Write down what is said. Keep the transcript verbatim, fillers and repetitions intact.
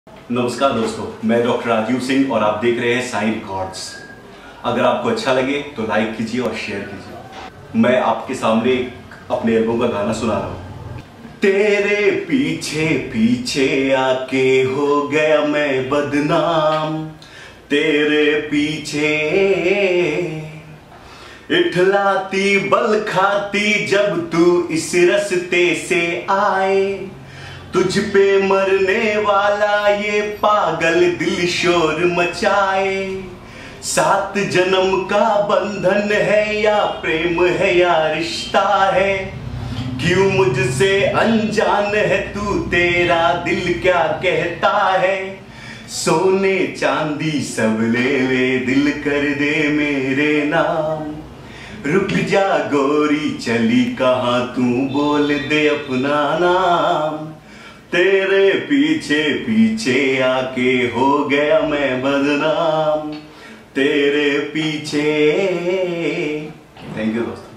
नमस्कार दोस्तों, मैं डॉक्टर राजीव सिंह और आप देख रहे हैं साइन रिकॉर्ड्स। अगर आपको अच्छा लगे तो लाइक कीजिए और शेयर कीजिए। मैं आपके सामने अपने एल्बम का गाना सुना रहा हूँ। तेरे पीछे पीछे आके हो गया मैं बदनाम, तेरे पीछे इठलाती बल खाती जब तू इस रस्ते से आए, तुझ पे मरने वाला ये पागल दिल शोर मचाए। सात जन्म का बंधन है या प्रेम है या रिश्ता है, क्यों मुझसे अनजान है तू, तेरा दिल क्या कहता है। सोने चांदी सब ले ले दिल कर दे मेरे नाम, रुक जा गोरी चली कहाँ तू बोल दे अपना नाम। तेरे पीछे पीछे आके हो गया मैं बदनाम, तेरे पीछे। थैंक यू दोस्तों।